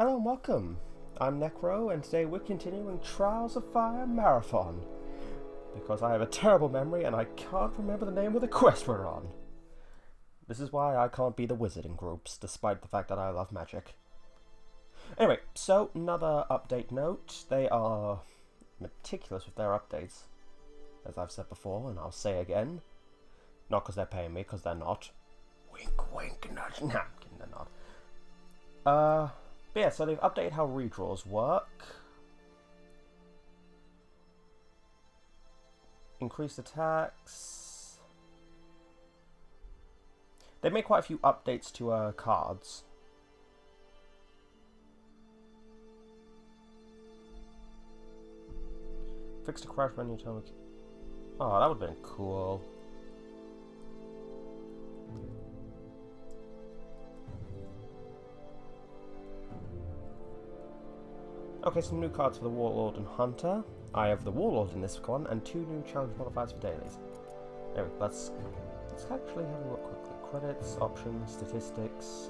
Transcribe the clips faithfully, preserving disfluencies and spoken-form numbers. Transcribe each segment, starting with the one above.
Hello and welcome. I'm Necro, and today we're continuing Trials of Fire Marathon. Because I have a terrible memory and I can't remember the name of the quest we're on. This is why I can't be the wizard in groups, despite the fact that I love magic. Anyway, so another update note. They are meticulous with their updates, as I've said before, and I'll say again. Not because they're paying me, because they're not. Wink, wink, nudge. Nah, I'm kidding, they're not. Uh... But yeah, so they've updated how redraws work. Increased attacks. They made quite a few updates to uh, cards. Fixed a crash when you tell me. Oh, that would have been cool. Okay, some new cards for the Warlord and Hunter. I have the Warlord in this one, and two new challenge modifiers for dailies. Anyway, let's let's actually have a look quickly. Credits, options, statistics.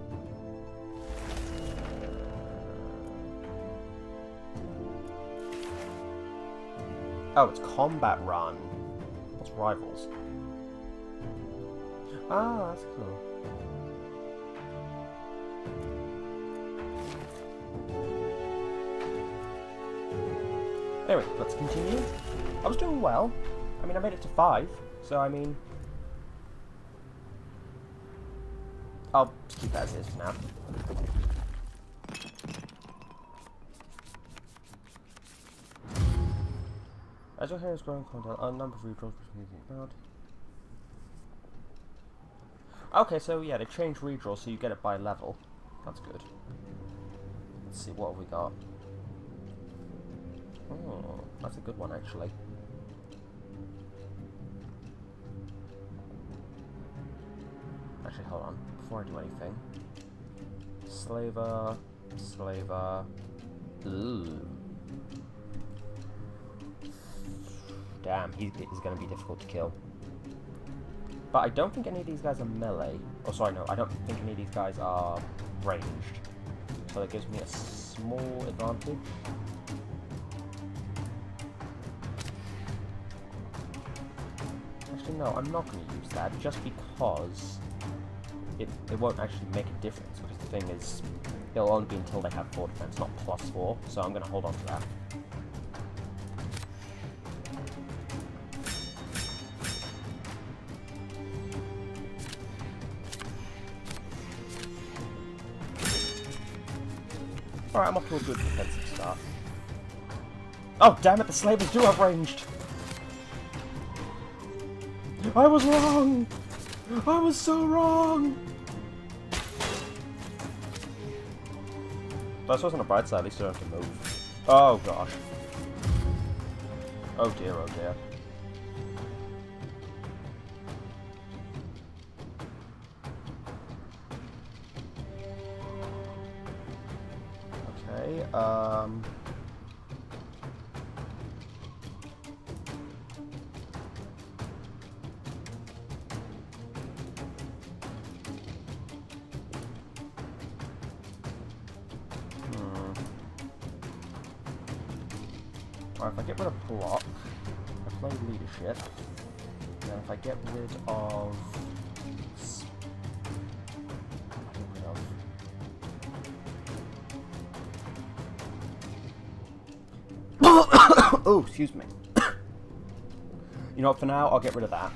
Oh, it's combat run. What's rivals? Ah, that's cool. Anyway, let's continue. I was doing well. I mean, I made it to five, so I mean... I'll just keep that as is for now. As your hair is growing, content, a number of redraws between about. Okay, so yeah, they changed redraw so you get it by level. That's good. Let's see, what have we got? Oh, that's a good one, actually. Actually, hold on. Before I do anything. Slaver. Slaver. Ooh. Damn, he's, he's going to be difficult to kill. But I don't think any of these guys are melee. Oh, sorry, no. I don't think any of these guys are ranged. So that gives me a small advantage. No, I'm not going to use that, just because it, it won't actually make a difference, because the thing is, it'll only be until they have four defense, not plus four, so I'm going to hold on to that. Alright, I'm off to a good defensive start. Oh, damn it, the slavers do have ranged! I was wrong! I was so wrong! That's what's on the bright side, at least I don't have to move. Oh gosh. Oh dear, oh dear. Okay, um... Alright, if I get rid of block, I play leadership, and then if I get rid of... Get rid of... Oh, excuse me. You know what, for now, I'll get rid of that.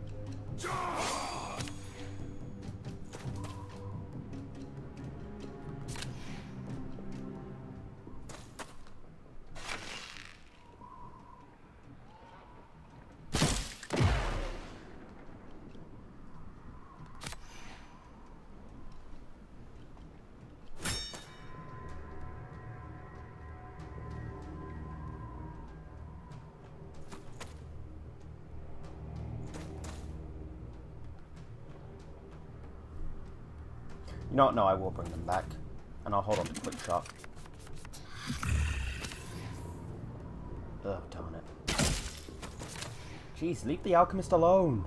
You know what? No, I will bring them back. And I'll hold on to quick shot. Ugh, darn it. Jeez, leave the Alchemist alone.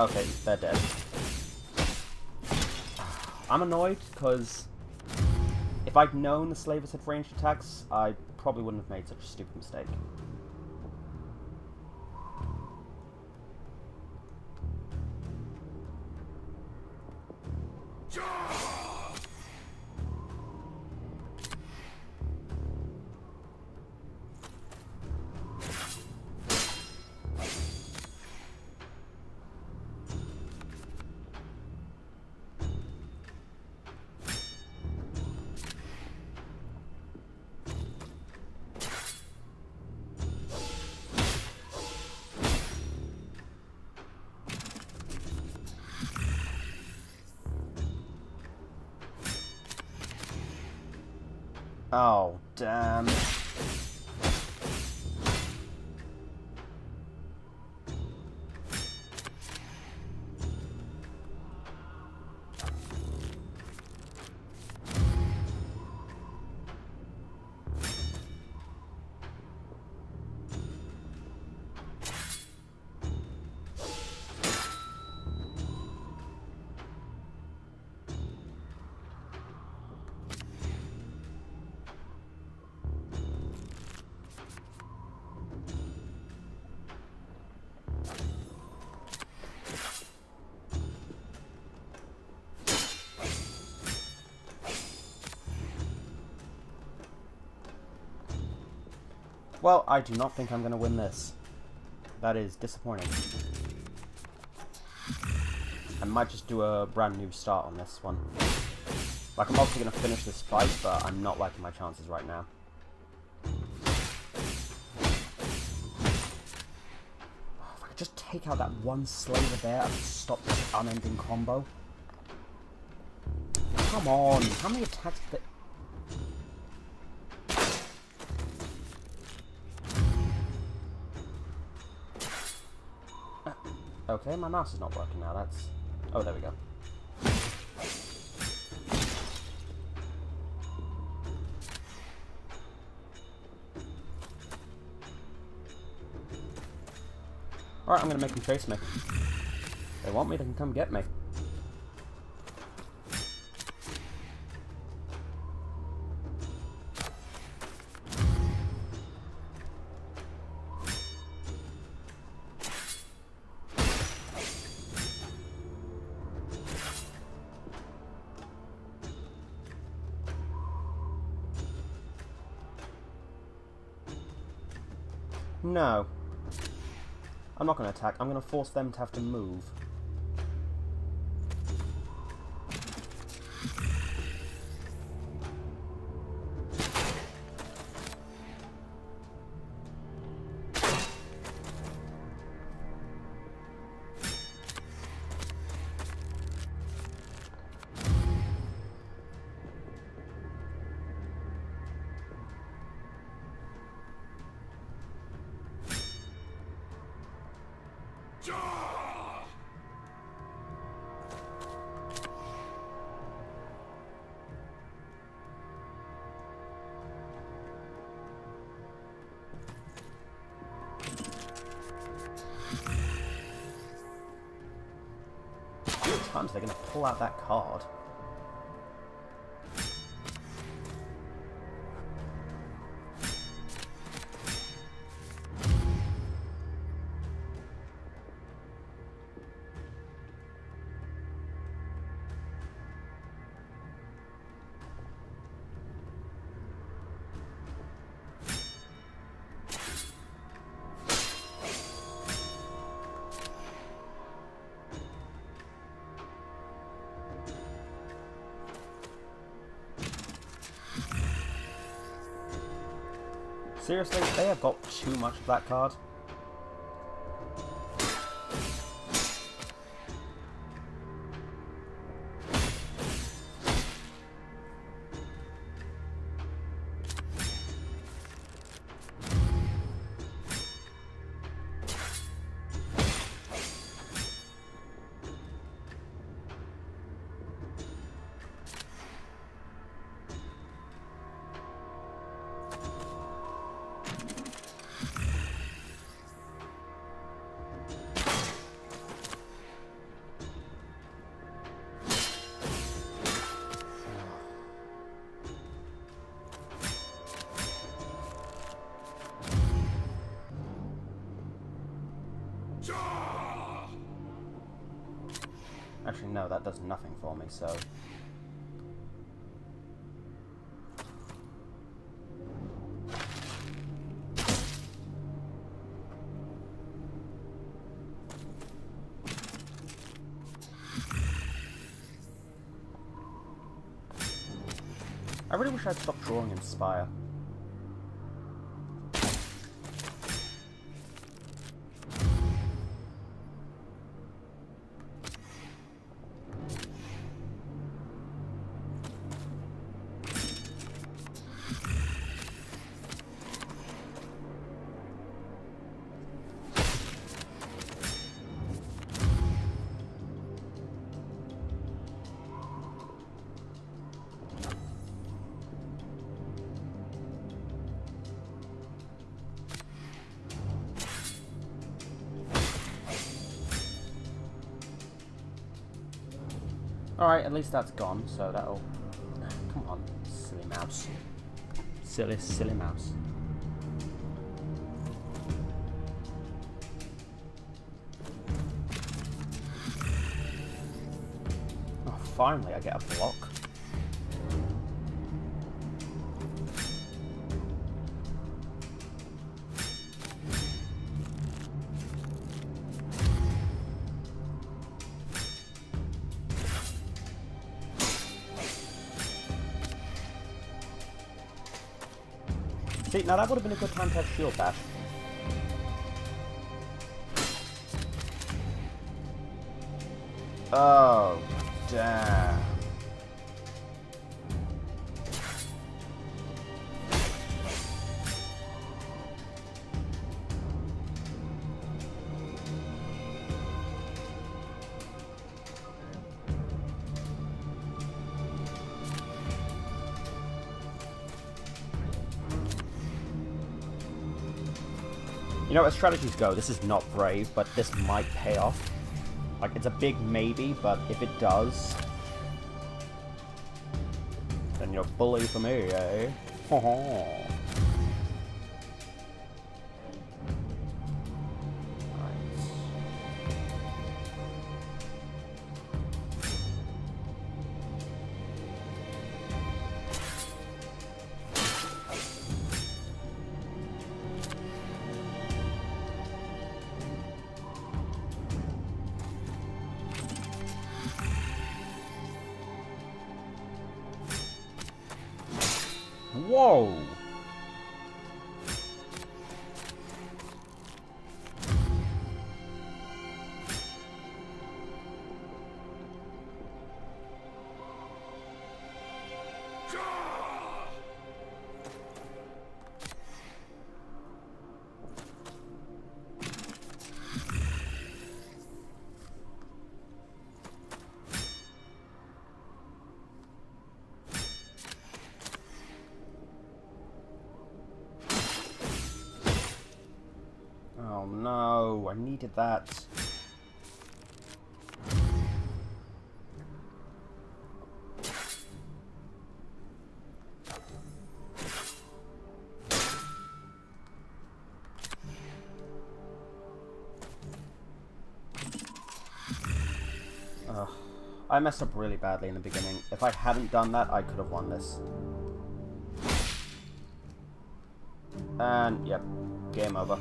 Okay, they're dead. I'm annoyed because if I'd known the slavers had ranged attacks, I probably wouldn't have made such a stupid mistake. Oh, damn. Well, I do not think I'm going to win this. That is disappointing. I might just do a brand new start on this one. Like, I'm obviously going to finish this fight, but I'm not liking my chances right now. Oh, if I could just take out that one slaver there, I could stop this unending combo. Come on, how many attacks did they... Okay, my mouse is not working now, that's... Oh, there we go. Alright, I'm gonna make them chase me. If they want me, they can come get me. No. I'm not going to attack. I'm going to force them to have to move. Times they're going to pull out that card. Seriously, they have got too much of that card. know that does nothing for me, so... I really wish I'd stopped drawing Inspire. Alright, at least that's gone, so that'll... Come on, silly mouse. Silly, silly mouse. Oh, finally I get a block. See, now that would have been a good time to have shield bash. Oh, damn. You know, as strategies go, this is not brave, but this might pay off. Like, it's a big maybe, but if it does, then you're bully for me, eh? Ho ho. Whoa! Oh no, I needed that. Ugh. I messed up really badly in the beginning. If I hadn't done that, I could have won this. And, yep, game over.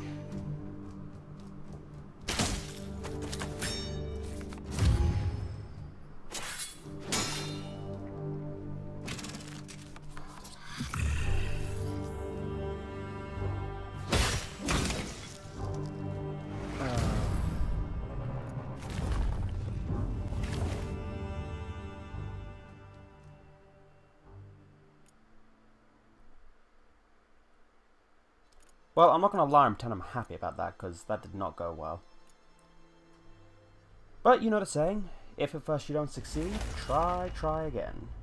Well, I'm not going to lie and pretend I'm happy about that, because that did not go well. But you know the saying, if at first you don't succeed, try, try again.